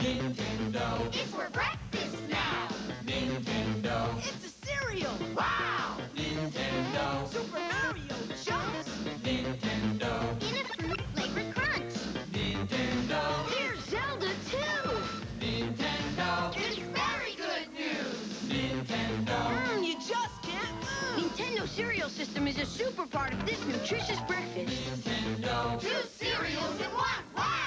Nintendo. It's for breakfast now. Nintendo. It's a cereal. Wow! Nintendo. Super Mario jumps. Nintendo. In a fruit-flavored crunch. Nintendo. Here's Zelda too. Nintendo. It's very good news. Nintendo. You just can't move. Nintendo cereal system is a super part of this nutritious breakfast. Nintendo. 2 cereals in 1. Wow!